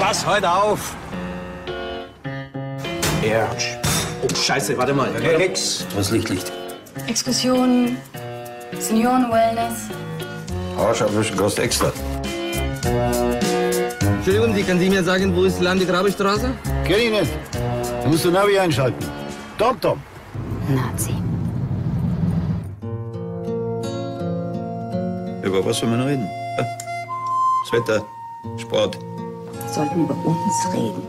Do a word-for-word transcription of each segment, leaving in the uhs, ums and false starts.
Pass heute auf! Ertsch. Oh, Scheiße, warte mal. Okay, nix. Was Licht, Licht? Exkursionen, Senioren-Wellness. Arsch abwischen kostet extra. Entschuldigung, Sie, können Sie mir sagen, wo ist Lande-Grabe-Straße? Kenn ich nicht. Da musst du Navi einschalten. Tom, Tom. Nazi. Über was wollen wir noch reden? Das Wetter, Sport. Wir sollten über uns reden.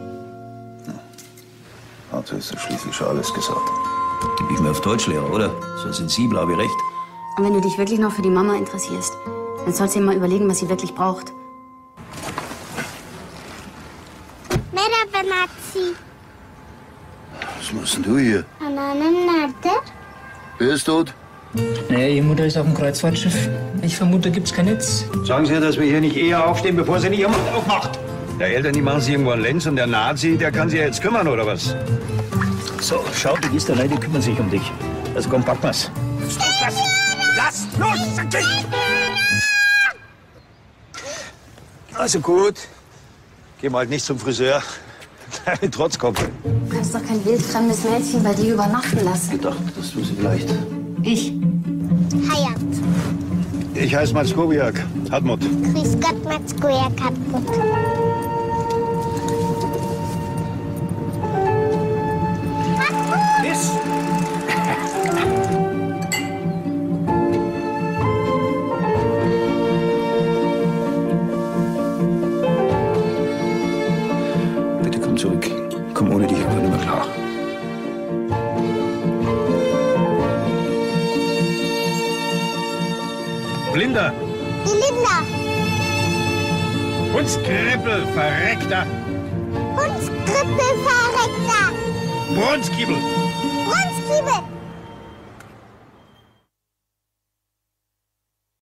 Dazu ist ja schließlich schon alles gesagt. Gib ich mir auf Deutschlehrer, oder? So sensibel habe ich recht. Und wenn du dich wirklich noch für die Mama interessierst, dann sollst du dir mal überlegen, was sie wirklich braucht. Merhaba Nazi. Was machst denn du hier? Anneannem nerede? Wer ist tot? Naja, Ihre Mutter ist auf dem Kreuzfahrtschiff. Ich vermute, gibt's kein Netz. Sagen Sie ihr, dass wir hier nicht eher aufstehen, bevor sie nicht ihr Mund aufmacht. Der Eltern, die machen sich irgendwo einen Lenz und der Nazi, der kann sich ja jetzt kümmern, oder was? So, schau, du bist allein, die kümmern sich um dich. Also komm, pack mal's. Lass! Lass! Los! Sag ich! Also gut. Geh mal halt nicht zum Friseur. Kleine Trotzkopf. Du kannst doch kein wildfremdes Mädchen bei dir übernachten lassen. Gedacht, dass du sie vielleicht. Ich? Hayat. Ich heiße Mats Kobiak. Hartmut. Grüß Gott, Mats Kobiak, Hartmut. Bis! Bitte komm zurück. Komm ohne dich einfach nicht mehr klar. Blinder! Die Linda. Hundskrippel, Verreckter! Hundskrippel, Verreckter. Bronskiebel! Brunskiebel.